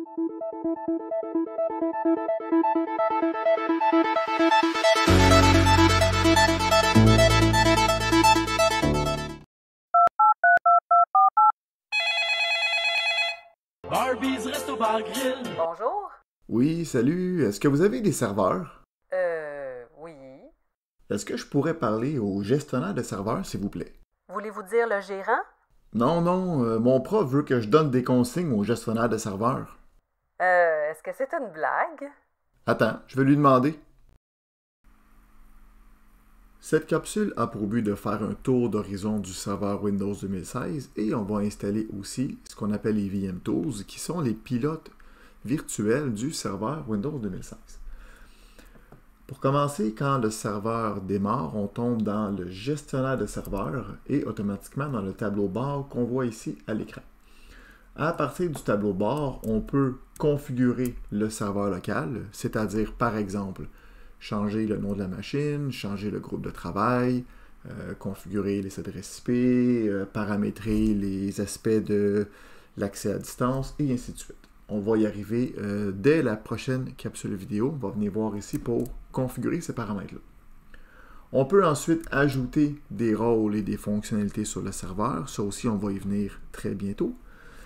Barbies Resto Bar Grill. Bonjour. Oui, salut. Est-ce que vous avez des serveurs? Oui. Est-ce que je pourrais parler au gestionnaire de serveurs, s'il vous plaît? Voulez-vous dire le gérant? Non, mon prof veut que je donne des consignes au gestionnaire de serveurs. Est-ce que c'est une blague? Attends, je vais lui demander. Cette capsule a pour but de faire un tour d'horizon du serveur Windows 2016 et on va installer aussi ce qu'on appelle les VM Tools, qui sont les pilotes virtuels du serveur Windows 2016. Pour commencer, quand le serveur démarre, on tombe dans le gestionnaire de serveurs et automatiquement dans le tableau bar qu'on voit ici à l'écran. À partir du tableau bar, on peut configurer le serveur local, c'est-à-dire par exemple changer le nom de la machine, changer le groupe de travail, configurer les adresses IP, paramétrer les aspects de l'accès à distance et ainsi de suite. On va y arriver dès la prochaine capsule vidéo. On va venir voir ici pour configurer ces paramètres-là. On peut ensuite ajouter des rôles et des fonctionnalités sur le serveur. Ça aussi, on va y venir très bientôt.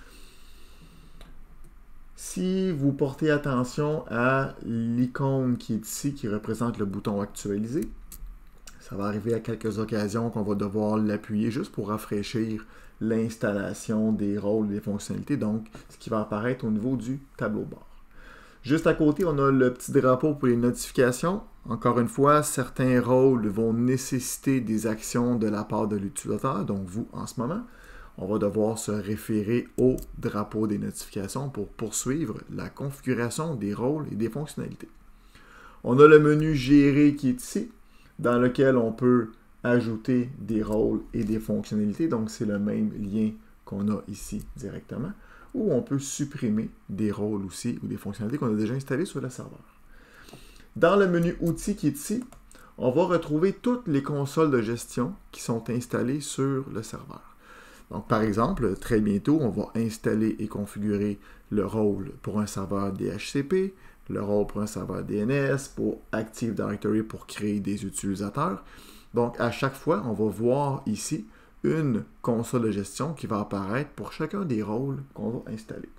Si vous portez attention à l'icône qui est ici, qui représente le bouton actualiser, ça va arriver à quelques occasions qu'on va devoir l'appuyer juste pour rafraîchir l'installation des rôles et des fonctionnalités, donc ce qui va apparaître au niveau du tableau bord. Juste à côté, on a le petit drapeau pour les notifications. Encore une fois, certains rôles vont nécessiter des actions de la part de l'utilisateur, donc vous en ce moment. On va devoir se référer au drapeau des notifications pour poursuivre la configuration des rôles et des fonctionnalités. On a le menu Gérer qui est ici, dans lequel on peut ajouter des rôles et des fonctionnalités. Donc, c'est le même lien qu'on a ici directement. Ou on peut supprimer des rôles aussi ou des fonctionnalités qu'on a déjà installées sur le serveur. Dans le menu Outils qui est ici, on va retrouver toutes les consoles de gestion qui sont installées sur le serveur. Donc, par exemple, très bientôt, on va installer et configurer le rôle pour un serveur DHCP, le rôle pour un serveur DNS, pour Active Directory pour créer des utilisateurs. Donc, à chaque fois, on va voir ici une console de gestion qui va apparaître pour chacun des rôles qu'on va installer.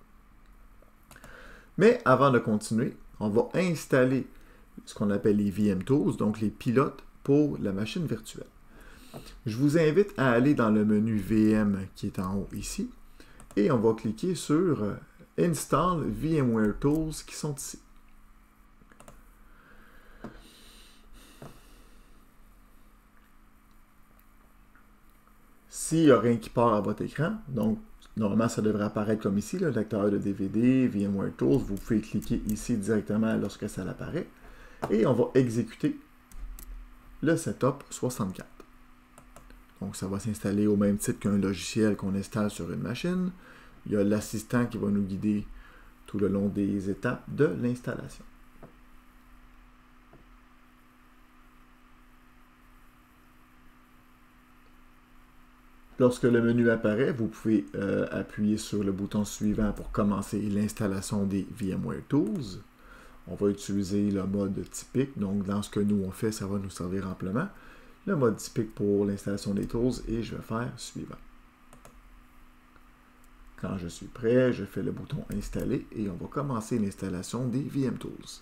Mais avant de continuer, on va installer ce qu'on appelle les VM Tools, donc les pilotes pour la machine virtuelle. Je vous invite à aller dans le menu VM qui est en haut ici et on va cliquer sur Install VMware Tools qui sont ici. S'il n'y a rien qui part à votre écran, donc normalement ça devrait apparaître comme ici, le lecteur de DVD, VMware Tools, vous pouvez cliquer ici directement lorsque ça apparaît et on va exécuter le setup 64. Donc, ça va s'installer au même titre qu'un logiciel qu'on installe sur une machine. Il y a l'assistant qui va nous guider tout le long des étapes de l'installation. Lorsque le menu apparaît, vous pouvez appuyer sur le bouton suivant pour commencer l'installation des VMware Tools. On va utiliser le mode typique. Donc, dans ce que nous on fait, ça va nous servir amplement. Le mode typique pour l'installation des tools et je vais faire suivant. Quand je suis prêt, je fais le bouton installer et on va commencer l'installation des VM Tools.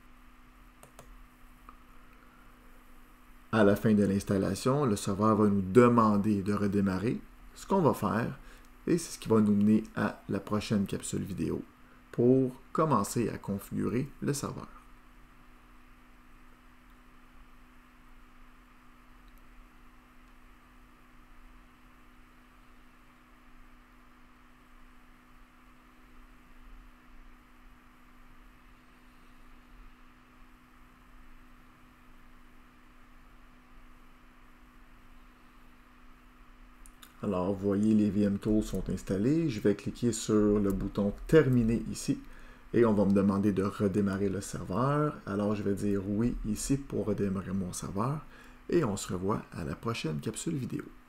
À la fin de l'installation, le serveur va nous demander de redémarrer. Ce qu'on va faire, et c'est ce qui va nous mener à la prochaine capsule vidéo pour commencer à configurer le serveur. Alors, vous voyez, les VM Tools sont installés. Je vais cliquer sur le bouton « Terminer » ici et on va me demander de redémarrer le serveur. Alors, je vais dire « Oui » ici pour redémarrer mon serveur et on se revoit à la prochaine capsule vidéo.